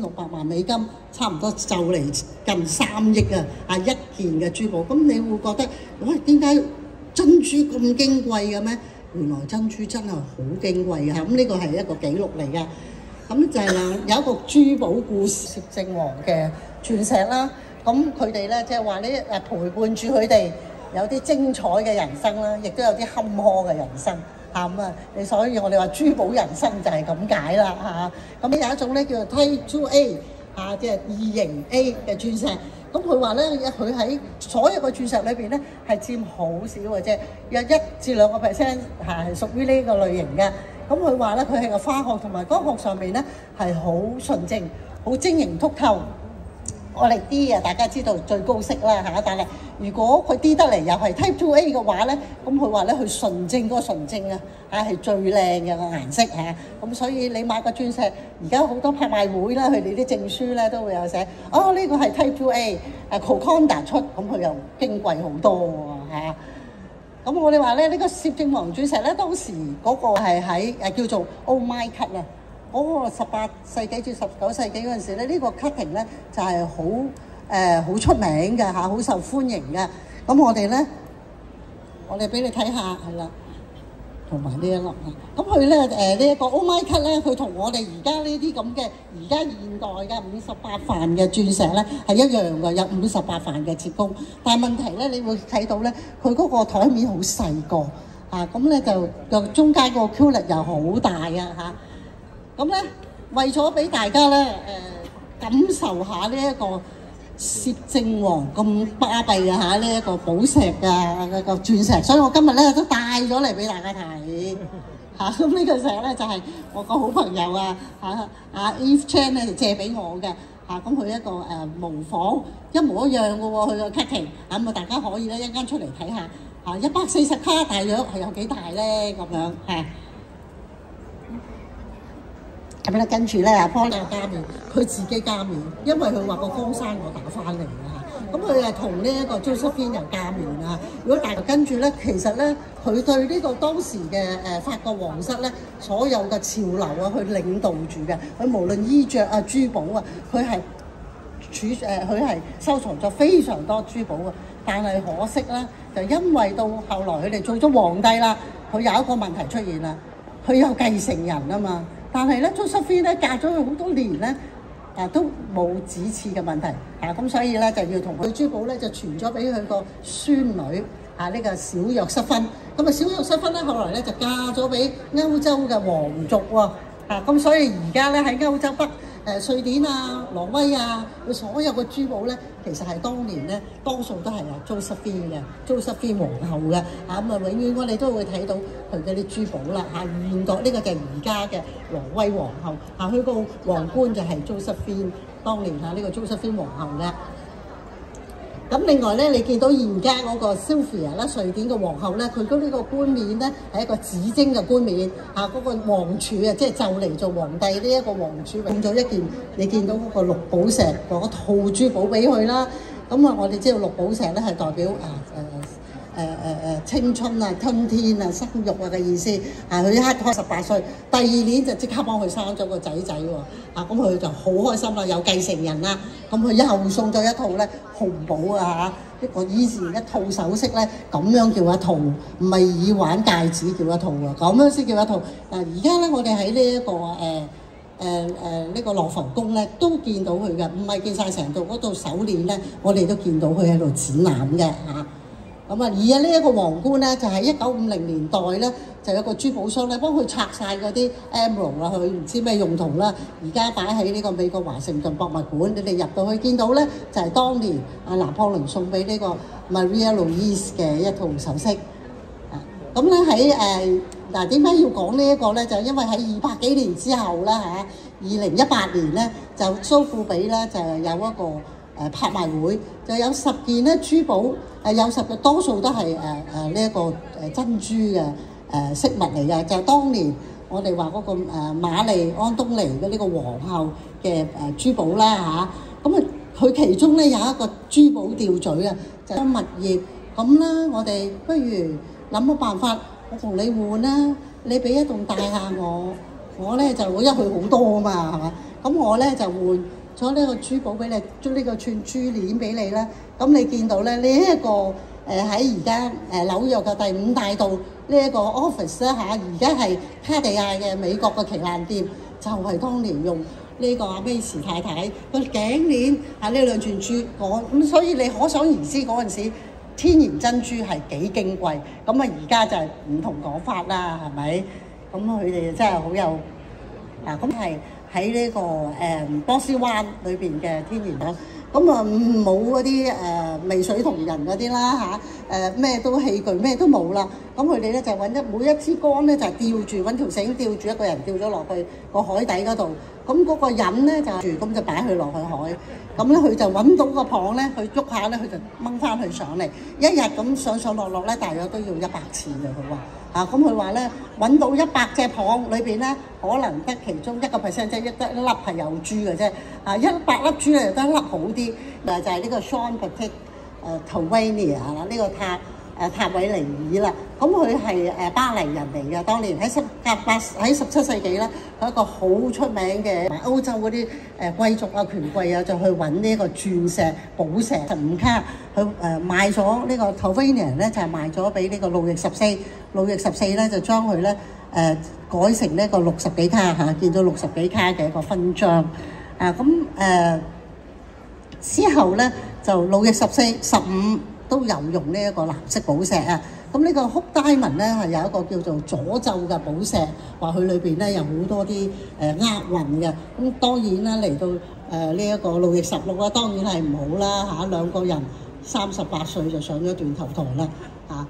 1600萬美金，差唔多就嚟近3億啊！一件嘅珠寶，咁你會覺得喂，點解珍珠咁矜貴嘅咩？原來珍珠真係好矜貴嘅，咁呢個係一個紀錄嚟嘅。咁就係有一個珠寶故事，攝政王嘅鑽石啦。咁佢哋咧即係話咧陪伴住佢哋有啲精彩嘅人生啦，亦都有啲坎坷嘅人生。咁啊，所以我哋話珠寶人生就係咁解啦嚇。咁有一種咧叫做 Type 2A 即係2型 A 嘅鑽石。咁佢話咧，佢喺所有嘅鑽石裏邊咧係佔好少嘅啫，有1至2% 係屬於呢個類型嘅。咁佢話咧，佢係個化學同埋光學上面咧係好純正、好晶瑩剔透。我哋 D 大家知道最高色啦嚇，但係如果佢 D 得嚟又係 Type 2A 嘅話咧，咁佢話咧佢純正嗰個純正係最靚嘅個顏色嚇。咁所以你買個鑽石，而家好多拍賣會啦，佢哋啲證書咧都會有寫，呢個係 Type 2A Golconda 出，咁佢又矜貴好多喎嚇。咁我哋話咧，呢個攝政王鑽石咧，當時嗰個係喺叫做 Oh My Cut 啊。嗰個18世紀至19世紀嗰陣時咧，呢個 cutting 咧就係好出名嘅嚇，好受歡迎嘅。咁我哋俾你睇下係啦，同埋呢一粒啊。咁佢咧呢一個 Oh My Cut 咧，佢同我哋而家呢啲咁嘅而家現代嘅58瓣嘅鑽石咧係一樣嘅，有58瓣嘅切工。但係問題咧，你會睇到咧，佢嗰個台面好細個嚇，咁咧就中間個 Q 力又好大啊嚇。咁咧，為咗俾大家咧感受下呢一個攝政王咁巴閉嘅嚇，呢一個寶石個鑽石，所以我今日咧都帶咗嚟俾大家睇嚇。咁呢個石咧就係我個好朋友Eve Chan 咧就借俾我嘅嚇。咁佢一個模仿一模一樣嘅喎，佢個 cutting 咁大家可以咧一陣間出嚟睇下嚇，140卡大約係有幾大咧咁樣嚇。咁咧，跟住咧Paula加冕，佢自己加冕，因為佢話個江山我打翻嚟啦嚇。咁佢係同呢一個 Josephine 又加冕啊。如果大跟住咧，其實咧佢對呢個當時嘅法國皇室咧所有嘅潮流去領導住嘅。佢無論衣着珠寶佢係收藏咗非常多珠寶啊。但係可惜咧，就因為到後來佢哋做咗皇帝啦，佢有一個問題出現啦，佢有繼承人啊嘛。但係咧，Josephine 咧嫁咗佢好多年咧，都冇子嗣嘅問題咁所以咧就要同佢珠寶咧就傳咗俾佢個孫女呢個小約瑟芬。咁小約瑟芬咧後來咧就嫁咗俾歐洲嘅皇族喎咁所以而家咧喺歐洲北瑞典挪威佢所有嘅珠寶咧，其實係當年咧多數都係Josephine 皇后嘅永遠我哋都會睇到佢嗰啲珠寶啦現代呢個就係而家嘅挪威皇后佢個皇冠就係Josephine當年呢個Josephine皇后嘅。咁另外咧，你見到現家嗰個 Sylvia 啦，瑞典嘅皇后咧，佢嗰呢個冠冕咧係一個紫晶嘅冠冕嗰個皇儲即係就嚟做皇帝呢一個皇儲送咗一件，你見到嗰個綠寶石嗰套珠寶俾佢啦。咁我哋知道綠寶石咧係代表青春春天生育嘅意思佢一開18歲，第2年就即刻幫佢生咗個仔仔喎咁佢就好開心啦，有繼承人啦。咁佢又送咗一套咧紅寶一個以前一套首飾咧，咁樣叫一套，唔係耳環戒指叫一套咁樣先叫一套。而家咧我哋喺呢一個呢個羅浮宮咧都見到佢嘅，唔係見晒成度嗰度手鏈咧，我哋都見到佢喺度展覽嘅咁而呢一個皇冠咧，就係1950年代咧，就有個珠寶商咧幫佢拆晒嗰啲 emerald 佢唔知咩用途啦。而家擺喺呢個美國華盛頓博物館，你哋入到去見到咧，就係當年拿破崙送俾呢個 Maria Louise 嘅一套首飾咁咧喺點解要講呢一個咧？就因為喺200幾年之後啦2018年咧，就蘇富比咧就有一個拍賣會，就有10件咧珠寶有10個，多數都係呢一個珍珠嘅飾物嚟嘅，就係當年我哋話嗰個瑪麗安東尼嘅呢個皇后嘅珠寶啦咁佢其中咧有一個珠寶吊墜就係物業咁啦。我哋不如諗個辦法，我同你換啦，你俾一棟大廈我咧就因為佢好多嘛係嘛， 咁我咧就換咗呢個珠寶俾你，將呢個串珠鏈俾你啦。咁你見到咧呢一個喺而家紐約嘅第5大道呢一個 office 咧嚇，而家係卡地亞嘅美國嘅旗艦店，就係當年用呢個阿美時太太個頸鏈呢兩串珠，咁所以你可想而知嗰陣時天然珍珠係幾矜貴。咁啊而家就係唔同講法啦，係咪？咁佢哋真係好有咁係喺呢個波斯灣裏邊嘅天然啦。咁啊冇嗰啲媚水銅人嗰啲啦嚇，咩都器具咩都冇啦。咁佢哋咧就每一支竿咧就吊住揾條繩吊住一個人吊咗落去個海底嗰度。咁嗰個人咧就住咁就擺佢落去海。咁咧佢就揾到個蚌咧，佢喐下咧佢就掹翻佢上嚟。一日咁上落落咧，大約都要100次嘅佢話。咁佢話咧揾到100隻蚌裏邊咧，可能得其中1%即係得一粒係有珠嘅啫。100粒珠咧得一粒好啲，就係呢個 Jean Baptiste Tavernier 啦，呢個塔維尼爾啦。咁佢係巴黎人嚟嘅，當年喺17世紀咧，佢一個好出名嘅歐洲嗰啲貴族啊、權貴啊，就去揾呢個鑽石、寶石15卡，佢賣咗呢個 Tavernier 咧，就係賣咗俾呢個路易14。路易14咧就將佢咧改成呢個60幾卡嚇，見到60幾卡嘅一個勳章。之後咧就路易14、15都有用呢一個藍色寶石啊。咁呢個 Hope Diamond 咧係有一個叫做詛咒嘅寶石，話佢裏邊咧有好多啲厄運嘅。咁當然啦，嚟到呢一個路易16啦，當然係唔好啦嚇。兩個人38歲就上咗斷頭台啦嚇。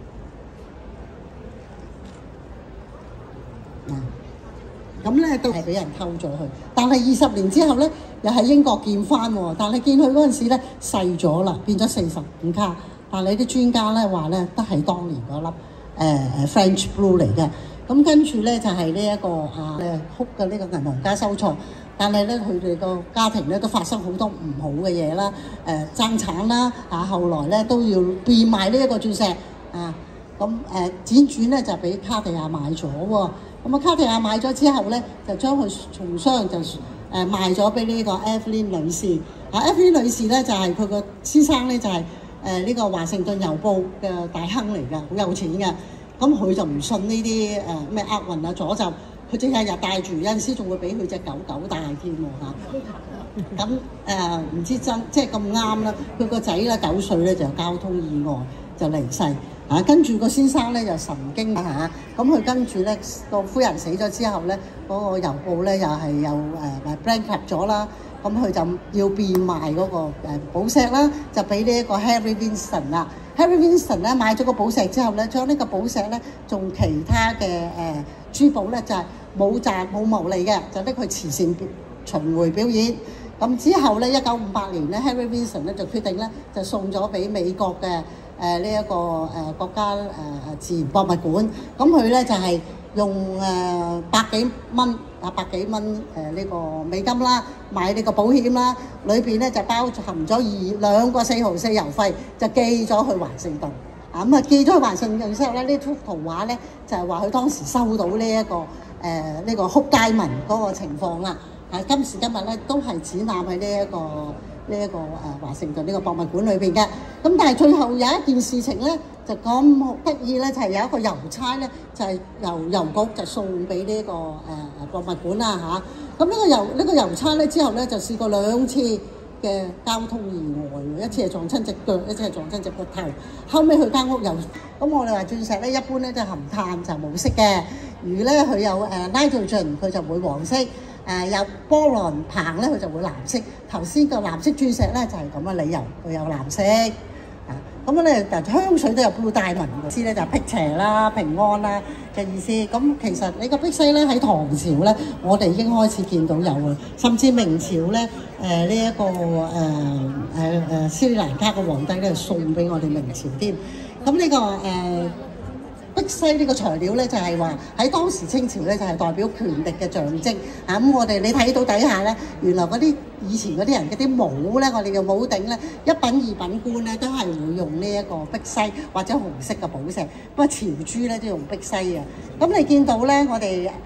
咁咧都係俾人偷咗去，但係20年之後咧，又喺英國見翻喎。但係見佢嗰陣時咧細咗啦，變咗45卡。但係啲專家咧話咧，都係當年嗰粒French Blue 嚟嘅。咁跟住咧就係呢一個哭嘅呢個銀行家收錯，但係咧佢哋個家庭咧都發生好多唔好嘅嘢啦，爭產啦後來咧都要變賣呢一個鑽石咁輾轉咧就俾卡地亞買咗喎。咁卡地亞買咗之後咧，就將佢從商就賣咗俾呢個 Evelyn 女士。Evelyn 女士咧就係佢個先生咧就係呢個華盛頓郵報嘅大亨嚟㗎，好有錢嘅。咁佢就唔信呢啲咩厄運啊詛咒，佢即日日帶住，有陣時仲會俾佢隻狗帶添喎嚇。咁唔知真即係咁啱啦，佢個仔咧9歲咧就有交通意外就離世。跟住個先生咧就神經咁佢跟住咧個夫人死咗之後咧，嗰個郵報咧又係又bankrupt 咗啦，咁佢就要變賣嗰個寶石啦，就俾呢一個 Harry Winston 啦。Harry Winston 咧買咗個寶石之後咧，將呢個寶石咧仲其他嘅珠寶咧就係冇牟利嘅，就拎去慈善巡迴表演。咁之後咧1958年咧 Harry Winston 咧就決定咧就送咗俾美國嘅呢一個國家自然博物館。咁佢咧就係用百幾蚊呢個美金啦，買呢個保險啦，裏邊咧就包含咗2個4毫4郵費，就寄咗去華盛頓。咁寄咗去華盛頓之後咧，呢幅圖畫咧就係話佢當時收到呢一個呢個 Hope Diamond 嗰個情況啦。今時今日咧都係展覽喺呢一個華盛頓呢個博物館裏邊嘅。咁但係最後有一件事情咧就咁得意咧，就係有一個郵差咧就係由郵局就送俾呢個博物館啦嚇。咁呢個郵差咧之後咧就試過2次嘅交通意外，一次係撞親隻腳，一次係撞親隻骨頭。後尾佢間屋又咁，我哋話鑽石咧一般咧就含碳就冇色嘅，如咧佢有nitrogen 佢就會黃色。有波羅硼咧，佢就會藍色。頭先個藍色鑽石咧就係咁嘅理由，佢有藍色。咁咧，香水都有 Blue Diamond 嘅意思咧，就係辟邪啦、平安啦嘅意思。咁其實你個碧璽咧喺唐朝咧，我哋已經開始見到有啦，甚至明朝咧呢一個斯里蘭卡嘅皇帝咧送俾我哋明朝添。咁呢個碧璽呢個材料咧就係話喺當時清朝咧就係代表權力嘅象徵。咁我哋你睇到底下咧，原來嗰啲以前嗰啲人嗰啲帽咧，我哋嘅帽頂咧，一品二品官咧都係會用呢一個碧璽或者紅色嘅寶石。不過朝珠咧都用碧璽啊。咁你見到咧，我哋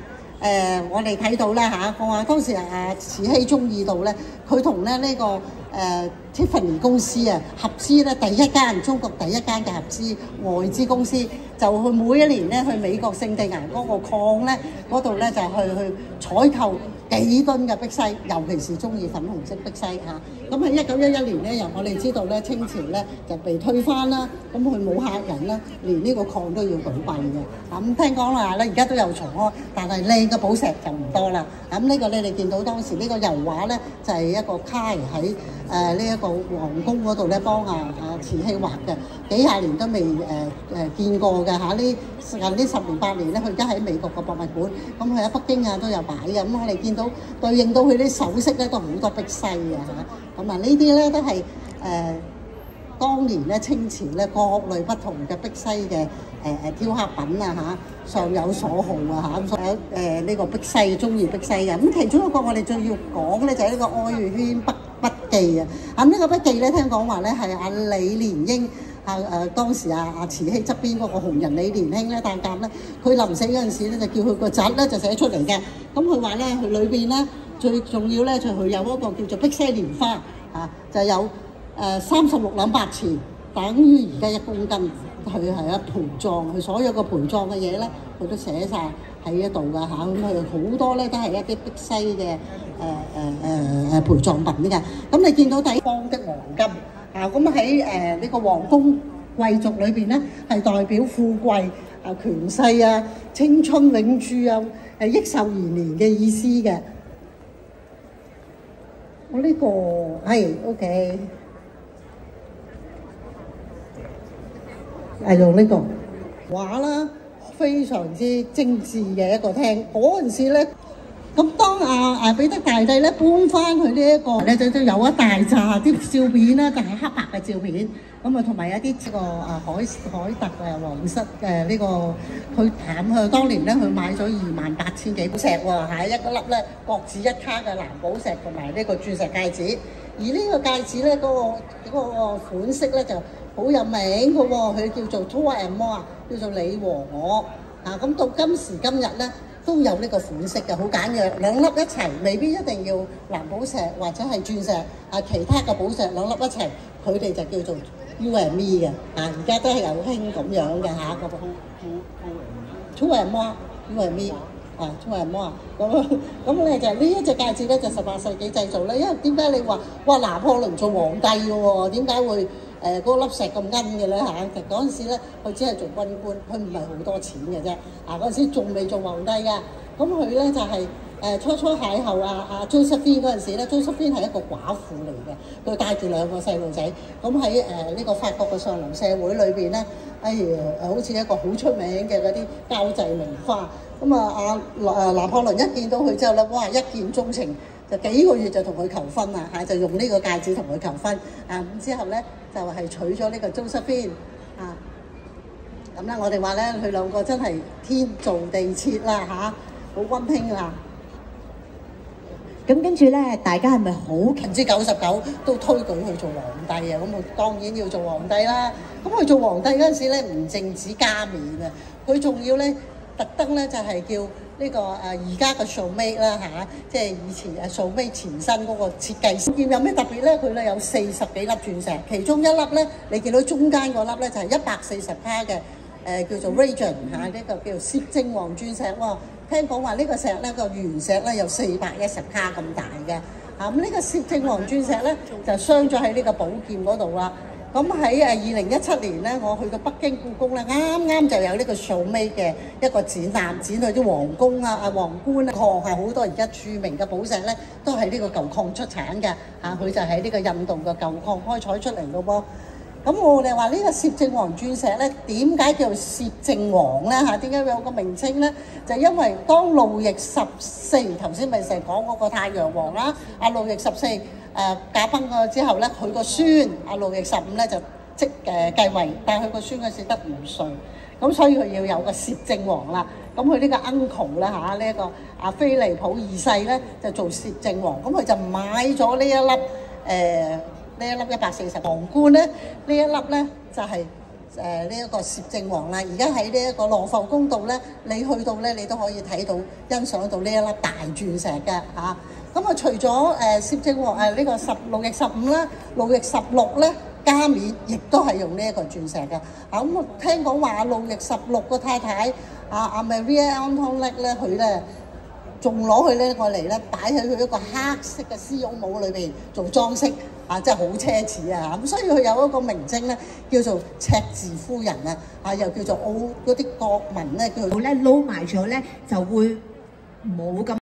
我哋睇到啦嚇，我話當時慈禧中意到咧，佢同咧呢個Tiffany 公司合資咧，中國第一間嘅合資外資公司，就去每一年咧去美國聖地牙嗰個礦咧嗰度咧就去採購幾噸嘅碧璽，尤其是中意粉紅色碧璽嚇。咁喺1911年咧，由我哋知道咧清朝咧就被推翻啦，咁佢冇客人啦，連呢個礦都要倒閉嘅。咁聽講啦咧，而家都有重開，但係靚嘅寶石就唔多啦。咁呢個咧你見到當時呢個油畫咧就係一個卡喺呢一個皇宮嗰度咧幫慈禧畫嘅，幾廿年都未見過嘅嚇。呢10年8年咧，佢而家喺美國個博物館，咁佢喺北京都有擺嘅。咁我哋見到對應到佢啲首飾咧都好多碧璽嘅嚇。咁呢啲咧都係當年咧清朝咧各類不同嘅碧璽嘅雕刻品上有所好咁所有呢個碧璽中意碧璽嘅。咁其中一個我哋最要講咧就係呢個愛圈筆記啊。咁呢個筆記咧聽講話咧係李蓮英當時慈禧側邊嗰個紅人李蓮英咧誕鑑咧，佢臨死嗰陣時咧就叫佢個侄咧就寫出嚟嘅。咁佢話咧佢裏邊咧最重要咧就佢有一個叫做碧璽蓮花就有36兩白瓷，等於而家1公斤。佢係一陪葬，佢所有嘅陪葬嘅嘢咧，佢都寫晒喺一度㗎嚇。咁佢好多咧都係一啲碧璽嘅陪葬品㗎。咁你見到第一方的黃金咁喺呢個皇宮貴族裏邊咧，係代表富貴權勢青春永駐益壽延年嘅意思嘅。我呢個係 OK。用呢個畫啦，非常之精緻嘅一個廳。嗰陣時咧，咁當彼得大帝咧搬翻去呢一個咧，就有一大扎啲照片啦，就係黑白嘅照片。咁同埋有啲呢個凱特皇室呢個佢佢當年咧佢買咗28,000幾寶石喎，係一個粒咧各自1卡嘅藍寶石同埋呢個鑽石戒指。而呢個戒指咧嗰個款式咧就好有名嘅喎，佢叫做 Tour and More 叫做你和我咁到今時今日咧都有呢個款式嘅，好簡約，兩粒一齊，未必一定要藍寶石或者係鑽石其他嘅寶石兩粒一齊，佢哋就叫做 You and Me 嘅而家都係有興咁樣嘅個 Tour and More You and Me。Tour and More 咁咧就呢一隻戒指咧就18世紀製造啦。因為點解你話哇拿破崙做皇帝嘅喎？點解會嗰粒石咁奀嘅咧嗰陣時咧佢只係做軍官，佢唔係好多錢嘅啫。嗰陣時仲未做皇帝㗎。咁佢咧就係初邂逅Josephine 嗰陣時咧，Josephine 係一個寡婦嚟嘅，佢帶住2個細路仔。咁喺呢個法國嘅上流社會裏邊咧，好似一個好出名嘅嗰啲交際名花。咁拿破崙一見到佢之後咧，哇！一見鐘情，就幾個月就同佢求婚啦就用呢個戒指同佢求婚咁之後咧就係娶咗呢個 Josephine 咁咧我哋話咧佢兩個真係天造地設啦好溫馨啦。 咁跟住咧，大家係咪好 99%都推舉佢做皇帝咁佢當然要做皇帝啦。咁佢做皇帝嗰陣時咧，唔淨止加冕佢仲要咧特登咧就係叫呢個而家嘅 Chaumet 啦即係以前Chaumet前身嗰個設計師。有咩特別咧？佢咧有40幾粒鑽石，其中一粒咧你見到中間嗰粒咧就係140卡嘅叫做 Regent 呢個叫做攝政王鑽石喎。聽講話呢個石咧個原石咧有410卡咁大嘅咁呢個攝政王鑽石咧就鑲咗喺呢個寶劍嗰度啦。咁喺2017年咧，我去到北京故宮咧，啱啱就有呢個 Chaumet 嘅一個展覽，展去啲皇宮皇冠礦好多而家著名嘅寶石咧，都係呢個舊礦出產嘅佢就喺呢個印度嘅舊礦開採出嚟嘅噃。咁我哋話呢個攝政王鑽石咧，點解叫做攝政王咧點解會有個名稱咧？就因為當路易14頭先咪成日講嗰個太陽王啦，路易14駕崩咗之後咧，佢個孫路易15咧就繼位，但係佢個孫嗰時得5歲，咁所以佢要有個攝政王啦。咁佢呢個 uncle 啦呢一個菲利普2世咧就做攝政王，咁佢就買咗呢一粒140皇冠咧，呢一粒咧就係呢一個攝政王啦，而家喺呢一個羅浮宮度咧，你去到咧，你都可以睇到欣賞到呢一粒大鑽石嘅嚇。咁除咗攝政王呢個路易15啦，路易16咧加冕，亦都係用呢一個鑽石嘅。咁我聽講話路易16個太太阿 Marie Antoinette咧，佢咧仲攞佢呢個嚟咧擺喺佢一個黑色嘅絲絨帽裏邊做裝飾。真係好奢侈啊！咁所以佢有一個名稱咧，叫做赤字夫人啊，又叫做嗰啲國民咧叫咧撈埋咗咧就會冇咁。